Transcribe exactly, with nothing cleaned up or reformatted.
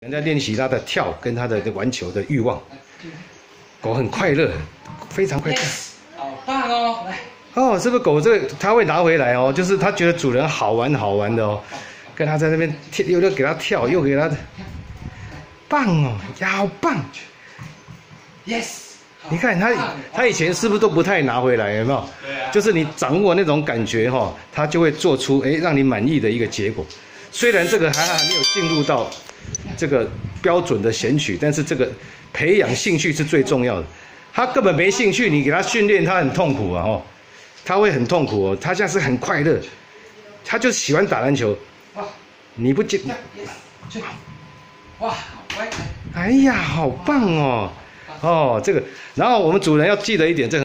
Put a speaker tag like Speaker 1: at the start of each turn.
Speaker 1: 人在练习它的跳跟它的玩球的欲望。狗很快乐，非常快乐。
Speaker 2: 好棒哦！来。
Speaker 1: 哦，是不是狗这个它会拿回来哦？就是它觉得主人好玩好玩的哦，跟它在那边跳，又又给它跳，又给它，棒哦，好棒
Speaker 2: ！Yes。
Speaker 1: 你看他，他以前是不是都不太拿回来？有没有？
Speaker 2: 对啊。
Speaker 1: 就是你掌握那种感觉哈、哦，他就会做出哎让你满意的一个结果。虽然这个还还没有进入到这个标准的选取，但是这个培养兴趣是最重要的。他根本没兴趣，你给他训练，他很痛苦啊！哦，他会很痛苦哦。他现在是很快乐，他就喜欢打篮球。哇！你不接？
Speaker 2: 哇，好乖！
Speaker 1: 哎呀，好棒哦！哦，这个，然后我们主人要记得一点，这个。